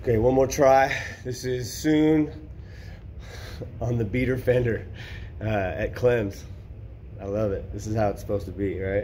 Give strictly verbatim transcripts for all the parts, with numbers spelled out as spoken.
Okay, one more try. This is soon on the beater fender uh, at Clem's. I love it. This is how it's supposed to be, right?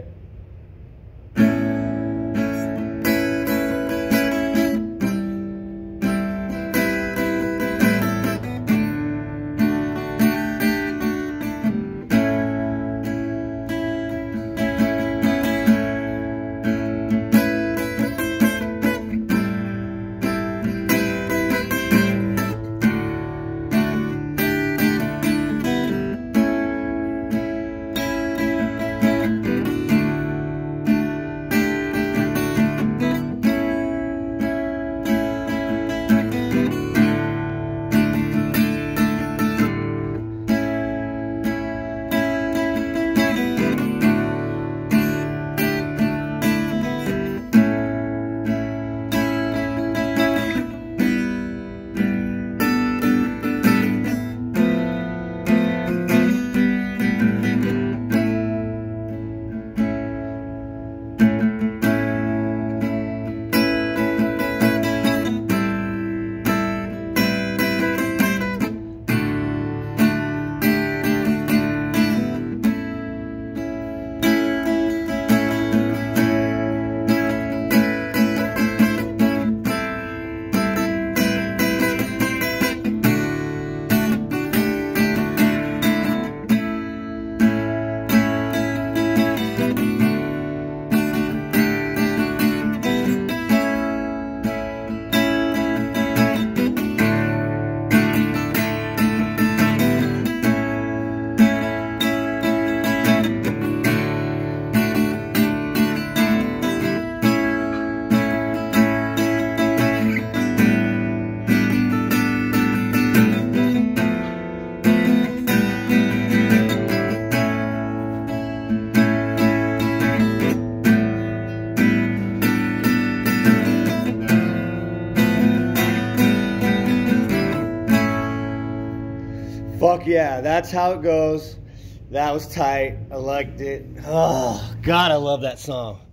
Fuck yeah, that's how it goes. That was tight. I liked it. Oh, God, I love that song.